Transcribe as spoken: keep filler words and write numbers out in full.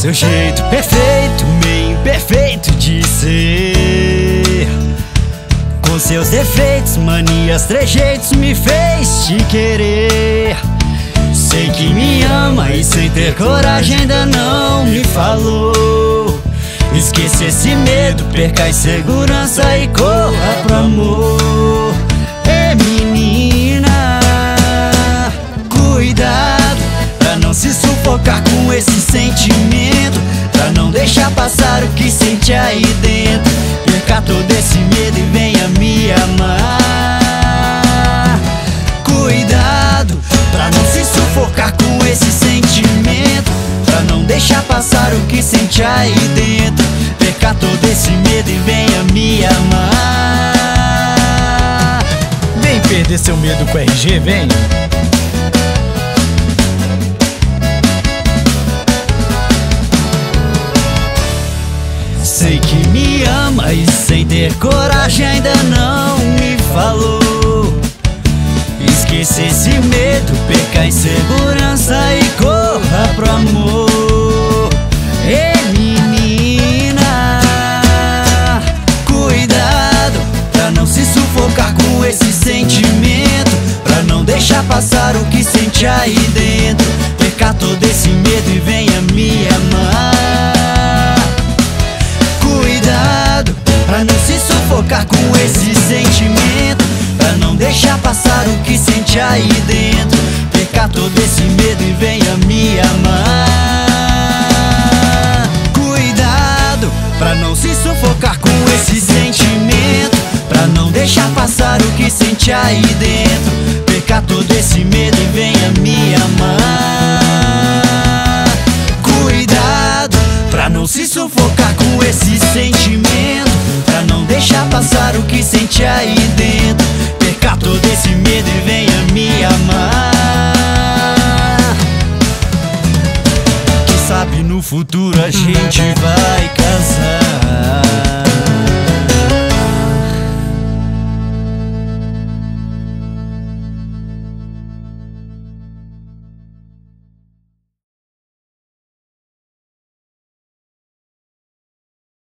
Seu jeito perfeito, meio imperfeito de ser, com seus defeitos, manias, trejeitos, me fez te querer. Sei que me ama e sem ter coragem ainda não me falou. Esqueça esse medo, perca a insegurança e corra pro amor. É menina, cuidado pra não se sufocar com esse sentimento, pra não deixar passar o que sente aí dentro. Perca todo esse medo e venha me amar. Cuidado pra não se sufocar com esse sentimento, pra não deixar passar o que sente aí dentro. Perca todo esse medo e venha me amar. Vem perder seu medo com R G, vem. Sei que me ama e sem ter coragem ainda não me falou. Esqueça esse medo, perca a insegurança e corra pro amor. Ei menina, cuidado pra não se sufocar com esse sentimento, pra não deixar passar o que sente aí dentro. Perca todo esse medo e venha me amar. Cuidado pra não se sufocar com esse sentimento, pra não deixar passar o que sente aí dentro. Perca todo esse medo e venha me amar. Cuidado pra não se sufocar com esse sentimento, pra não deixar passar o que sente aí dentro. Perca todo esse medo e venha me amar. Cuidado pra não se sufocar com esse sentimento, pra não deixar passar o que sente aí dentro. Perca todo esse medo e venha me amar. Quem sabe no futuro a gente vai casar.